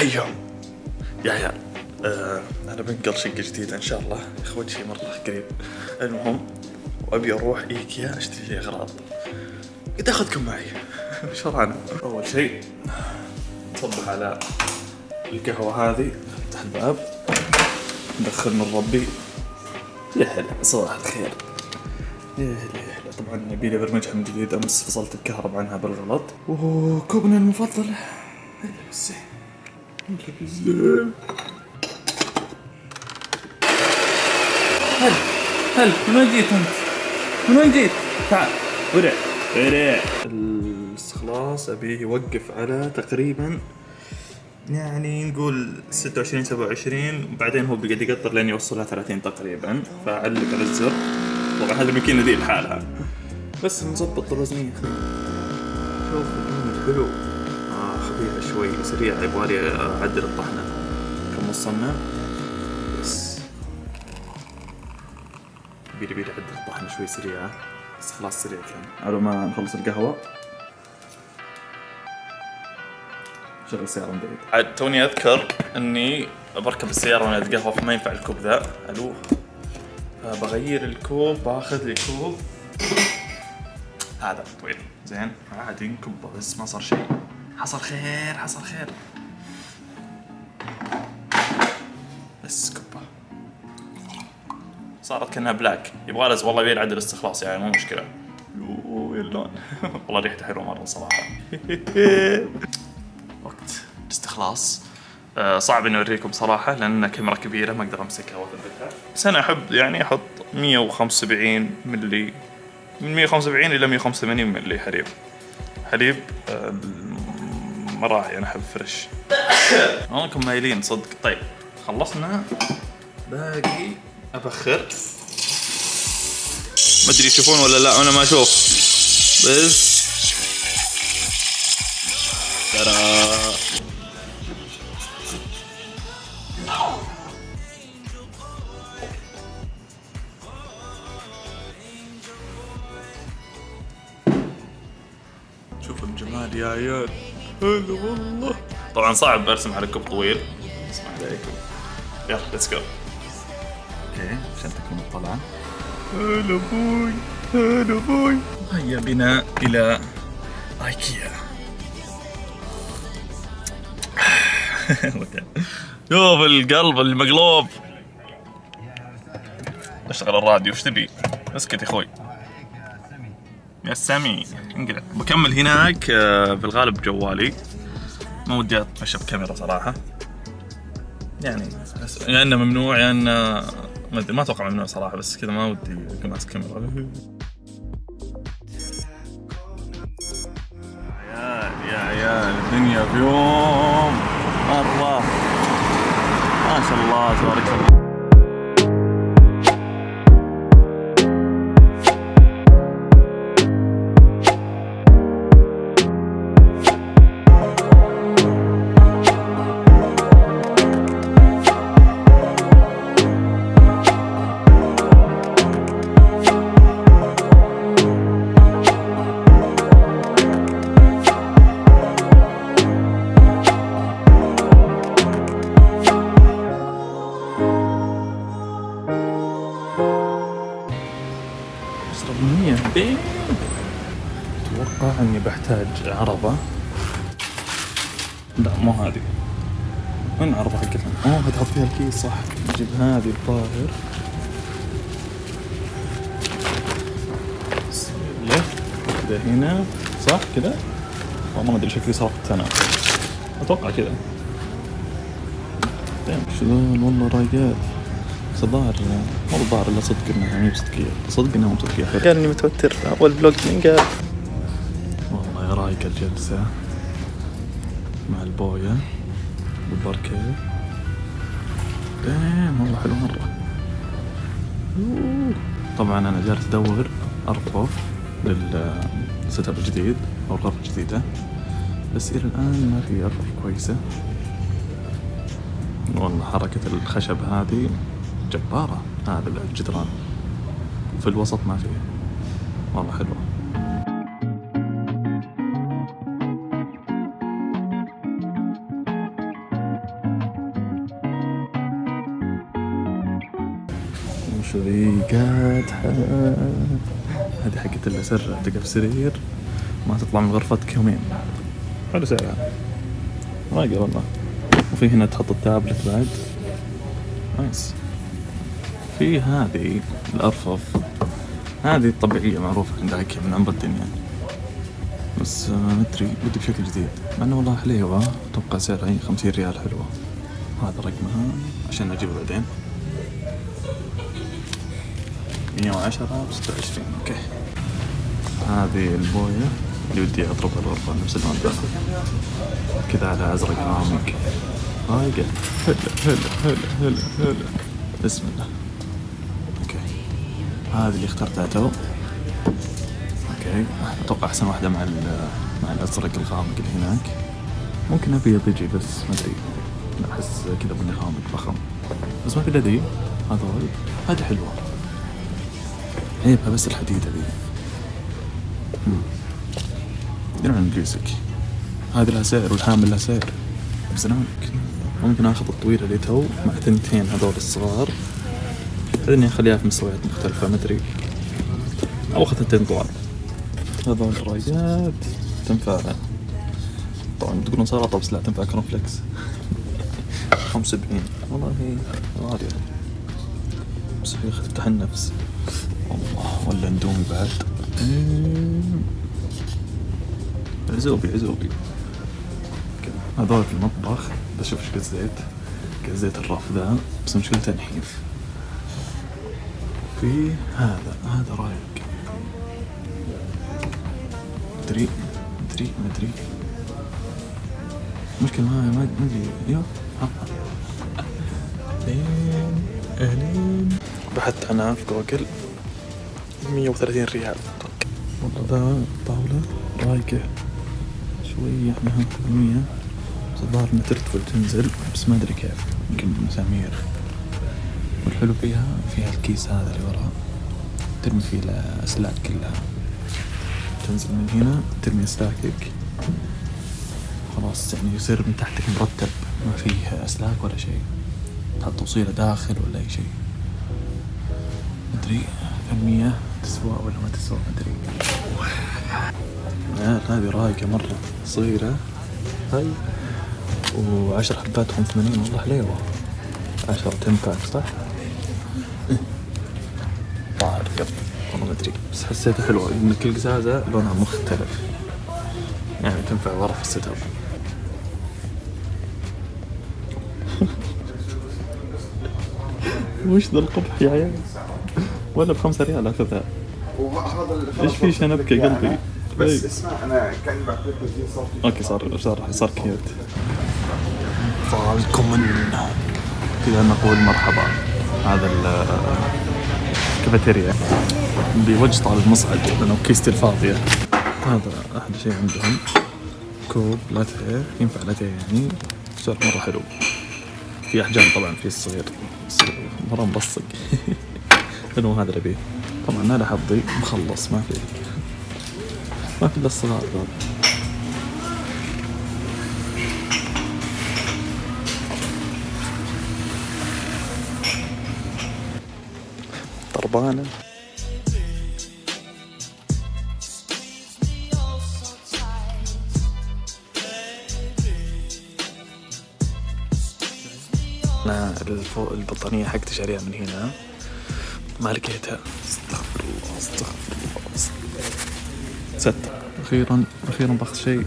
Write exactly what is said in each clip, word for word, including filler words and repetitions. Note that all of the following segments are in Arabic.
حيهم يا عيال. آه انا بنقل شقة جديدة ان شاء الله يا اخوان، شي مرة قريب. المهم وابي اروح ايكيا اشتري لي اغراض، قلت اخذكم معي. ايش ورانا؟ اول شيء نصبح على القهوة هذه، نفتح الباب ندخل من ربي. يا هلا صباح الخير. يا هلا يا هلا. طبعا نبي لي برمجها من جديد، امس فصلت الكهرباء عنها بالغلط. وكوبنا المفضل هلا بالزين هلا بالزين. هلا هلا من وين جيت انت؟ من وين جيت؟ تعال ورع ورع. الاستخلاص ابيه يوقف على تقريبا يعني نقول ستة وعشرين سبعة وعشرين، وبعدين هو بيقعد يقطر لين يوصلها ثلاثين تقريبا، فاعلق على الزر. طبعا هذه الماكينة ذي لحالها، بس نظبط الوزنية. شوف اللون حلو، آه خفيفة شوي سريعة، يبغالي أعدل الطحنة كم وصلنا بس. بيلي بيلي أعدل الطحنة شوي سريعة، بس خلاص سريع كان. على ما نخلص القهوة شغل السيارة من بعيد. عاد توني أذكر إني بركب السيارة وأنا أتقهوى، فما ينفع الكوب ذا. ألو بغير الكوب، باخذ لي كوب هذا طويل زين عادي نكبه، بس ما صار شيء. حصل خير حصل خير، بس كبه صارت كأنها بلاك. يبغى لز والله يبي يعدل استخلاص يعني، مو مشكلة. يوه اللون والله ريحته حلوة مرة صراحة. وقت الاستخلاص آه صعب اني اوريكم صراحة، لان كاميرا كبيرة ما اقدر امسكها واثبتها، بس انا احب يعني احط مية وخمسة وسبعين ملي، من مية وخمسة وسبعين الى مية وخمسة وثمانين ملي حليب. حليب آه مراعي، انا احب فريش. انكم مايلين صدق. طيب خلصنا، باقي ابخر. ما ادري يشوفون ولا لا، انا ما اشوف بس ترى. شوفوا الجمال يا عيال، هلا والله. طبعا صعب ارسم على كوب طويل، اسمح عليكم. يلا ليتس جو. اوكي عشان تكون الطلعة. هلا بوي هلا بوي. هيا بنا الى ايكيا. شوف القلب المقلوب. اشتغل الراديو، وش تبي؟ اسكت يا اخوي يا سامي. انقلع. بكمل هناك في الغالب جوالي، ما ودي اتمشى بكاميرا صراحة، يعني يا يعني انه ممنوع يا يعني انه ما ادري، ما اتوقع ممنوع صراحة، بس كذا ما ودي اكون ماسك كاميرا. يا عيال يا عيال الدنيا في يوم مرة ما شاء الله تبارك الله. اتوقع اني بحتاج عربة. لا مو هذه، وين عربة حقتها؟ اوه تحط فيها الكيس صح. نجيب هذه الظاهر. لف كذا هنا صح كذا، والله ما ادري شكلي صرفت انا، اتوقع كذا. شلون والله رايقات، بس الظاهر مو الظاهر الا صدق انها مو صدقية، صدق انها مو صدقية. حلو. قال اني متوتر اول فلوج من قال. والله يا رايقة الجلسة مع البوية والباركيه. دام والله حلو مرة. طبعا انا جالس ادور ارفف للسيت اب الجديد او الغرفة الجديدة، بس الى الان ما في ارفف كويسة. والله حركة الخشب هذه جبارة، هذا الجدران في الوسط ما فيه، والله حلوة. رايقات. هذه حقت اللي سر تقف في سرير ما تطلع من غرفتك يومين. حلو سعرها، رايقة والله. وفي هنا تحط التابلت بعد، نايس. في هذه الأرفف، هذه الطبيعية معروفة عند أكيا من عمر الدنيا، بس ما أدري بدي بشكل جديد، مع إنه والله حليوة. أتوقع سعرها خمسين ريال، حلوة. هذا رقمها عشان أجيبه بعدين. مية وعشرة بستة وعشرين. أوكي. هذه البوية اللي ودي أضربها الغرفة نفس اللون ده كذا على أزرق غامق، رايقة. هلا هلا هلا هلا هلا. بسم الله. أوكي. هذه اللي اخترتها تو. أوكي. أتوقع أحسن واحدة مع مع الأزرق الغامق اللي هناك. ممكن أبيض يجي بس ما أدري، أحس كذا بني غامق فخم، بس ما في إلا ذي. هذول هذه حلوة، عيبها بس الحديدة ذي. يدرون عن بليسك. هذه لها سعر والحامل لها سعر، بس أنا ممكن آخذ الطويلة اللي تو مع ثنتين هذول الصغار، إني أخليها في مستويات مختلفة، ما أدري، أو أخذ ثنتين طوال. هذول رايقات تنفع طبعا تقولون سلطة، بس لا، تنفع كورنفليكس. خمسة وسبعين والله هي غالية، بس هي تفتح النفس والله. ولا اندومي بعد. عزوبي عزوبي. هذول في المطبخ بشوف ايش قد زيت، قد زيت الرف ذا، بس مشكلته نحيف. في هذا هذا رايق، مدري مدري مدري مشكلة ما ما ادري. ايوه اهلين اهلين. بحثت عنها في جوجل، مية وثلاثين ريال والله. ذا طاولة رايقة شوية، احنا ثمانمية، بس الظاهر انها ترتفع تنزل، بس ما ادري كيف، يمكن بمسامير. والحلو فيها فيها الكيس هذا اللي وراها، ترمي فيه الأسلاك كلها، تنزل من هنا ترمي أسلاكك خلاص، يعني يصير من تحتك مرتب، ما فيه أسلاك ولا شيء، تحط توصيلة داخل ولا أي شيء. مدري ثمانمية تسوى ولا ما تسوى، مدري. لا هذه رايقة مرة، صغيرة هاي، وعشر حباتهم ثمانين والله حليوة. عشرة تنفعك صح؟ طار قبل والله ما أدري، بس حسيتها حلوة إن كل قزازة لونها مختلف، يعني تنفع ورا في السيت اب. وش ذا القبح يا عيال؟ ولا بخمسة ريال أخذها. إيش في شنبك يا قلبي؟ بس اسمع، أنا كأني بعطيك تسجيل صوتي. أوكي صار صار صار كيوت. طالكم من كذا نقول مرحبا. هذا الكافيتيريا بوجه طال المصعد، لأنه كيستي الفاضية. هذا أحلى شيء عندهم، كوب لاتيه، ينفع لاتيه يعني، سعر مرة حلو. في أحجام طبعا، في الصغير مرة مبصق. إنه هذا اللي بيه طبعا، أنا حظي مخلص، ما في ما في إلا الصغار ذول. طربانة. أنا الفوق البطانية حقتي شاريها من هنا، ما لقيتها، استغفر الله استغفر الله. ستة. أخيرا أخيرا باخذ شيء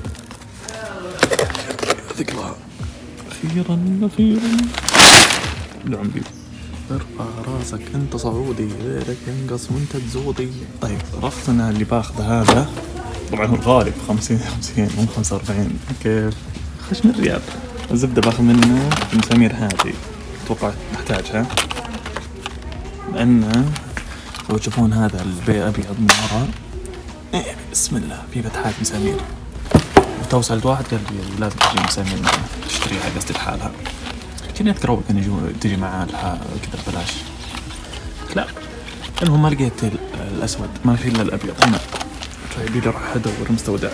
ثقلها، أخيرا أخيرا. العمبي ارفع راسك، أنت صعودي، غيرك ينقص وأنت تزودي. طيب عرفت أنا اللي باخذه هذا طبعا هو الغالي بخمسين خمسين مو خمسة وأربعين، كيف خش من ريال. الزبدة باخذ منه المسامير هذه، أتوقع نحتاجها، لأن لو تشوفون هذا البيع أبيض من ورا، إيه بسم الله في فتحات مسامير. وتوصل واحد قال لي لازم تجي مسامير تشتريها، قصدي لحالها، كني أذكر أول كان يجوا تجي معاه كذا ببلاش. لا المهم ما لقيت الأسود، ما في إلا الأبيض هنا، فيبي لي راح أدور مستودع،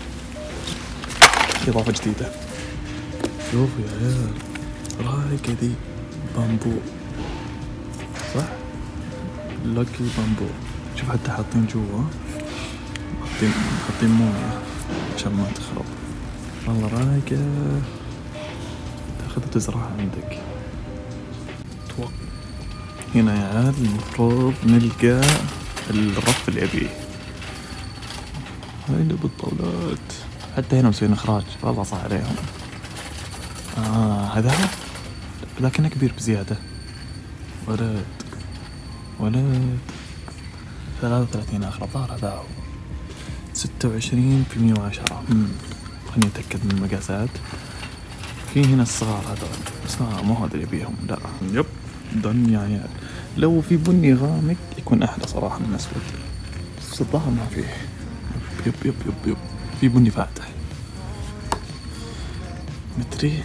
إضافة جديدة. شوفوا يا عيال رايقة ذي، بامبو صح؟ لوكي بامبو. شوف حتى حاطين جوا، حاطين حاطين مويه عشان ما تخرب. والله رايقة، تاخذ وتزرعها عندك. توق هنا يا عيال المفروض نلقى الرف اللي أبيه. هاي بالطاولات، حتى هنا مسوين إخراج والله صح عليهم. آه هذا لكنه كبير بزيادة. ولد ولد ثلاثة وثلاثين آخر الظاهر هذا هو. ستة وعشرين في مية وعشرة. خليني أتأكد من المقاسات. في هنا الصغار هذول بس ما مو هذا اللي بيهم. لا يب دنيا يا عيال. لو في بني غامق يكون أحلى صراحة من أسود، بس الظاهر ما فيه. يب يب يب يب, يب. في بني فاتح متري.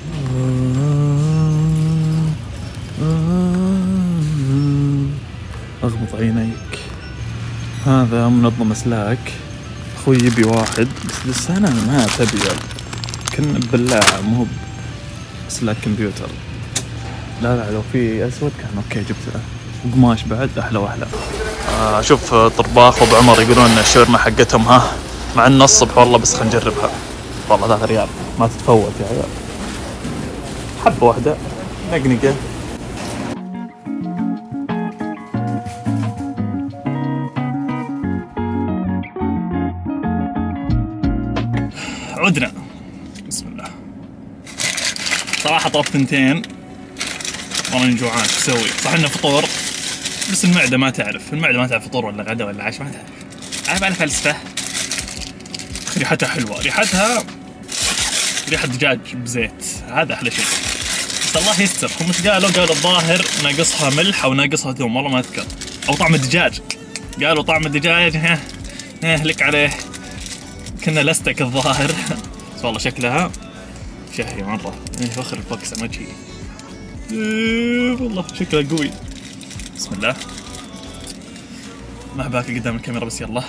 أغمض عينيك. هذا منظم أسلاك. أخوي يبي واحد بس لسه أنا ما تبي كن بلاعة مو أسلاك كمبيوتر. لا لا لو في أسود كان أوكي جبته. وقماش بعد أحلى وأحلى. آه شوف طرباخ وأبو عمر يقولون الشاورما حقتهم ها مع إنه الصبح والله بس خلينا نجربها. والله ثلاثة ريال ما تتفوت يا عيال. حبة واحدة نقنقة. عدنا. بسم الله. صراحة طلبت ثنتين والله جوعان. شو اسوي؟ صح انه فطور بس المعدة ما تعرف، المعدة ما تعرف فطور ولا غدا ولا عشاء ما تعرف. عارف على فلسفة. ريحتها حلوة، ريحتها ريحة دجاج بزيت، هذا أحلى شيء. بس الله يستر، هم مش قالوا؟ قالوا الظاهر ناقصها ملح أو ناقصها ثوم، والله ما أذكر. أو طعم الدجاج، قالوا طعم الدجاج ها ها لك عليه. كنا لستك الظاهر. بس والله شكلها شهي مرة. إيه فخر البوكس على وجهي. إيه والله شكلها قوي. بسم الله. ما باكي قدام الكاميرا بس يلا.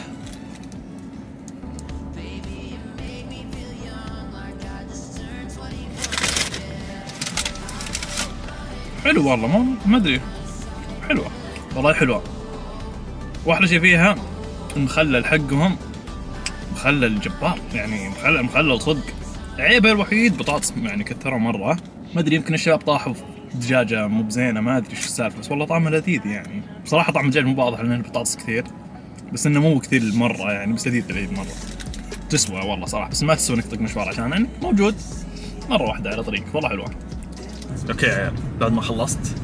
حلو والله، ما ما ادري، حلوة والله حلوة. واحلى شيء فيها المخلل حقهم، مخلل جبار يعني، مخلل مخلل صدق. عيبه الوحيد بطاطس يعني كثرها مرة. ما ادري يمكن الشباب طاحوا في دجاجة مو بزينة، ما ادري شو السالفة، بس والله طعمها لذيذ يعني. بصراحة طعم الدجاج مو واضح لأن البطاطس كثير، بس انه مو كثير مرة يعني، بس لذيذ لذيذ مرة. تسوى والله صراحة، بس ما تسوى انك تطق مشوار عشان يعني موجود مرة واحدة على طريق. والله حلوة. اوكي يا عيال بعد ما خلصت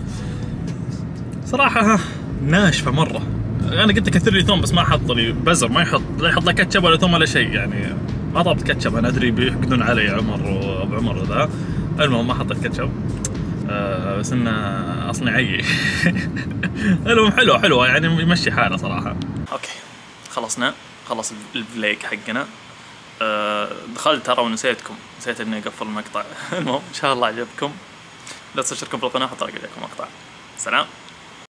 صراحة ناشفة مرة. انا قلت كثر لي ثوم بس ما حط لي بزر، ما يحط لا يحط لا كاتشب ولا ثوم ولا شيء يعني. ما طلبت كاتشب، انا ادري بيحقدون علي عمر وابو عمر ذا. المهم ما حطيت كاتشب. أه بس انه اصلا عيي. المهم حلوة حلوة يعني، يمشي حاله صراحة. اوكي خلصنا، خلص الفليك حقنا. أه دخلت ترى ونسيتكم، نسيت اني اقفل المقطع. المهم ان شاء الله عجبكم، لا تنسوا تشتركوا بالقناة وحط لكم مقطع. سلام.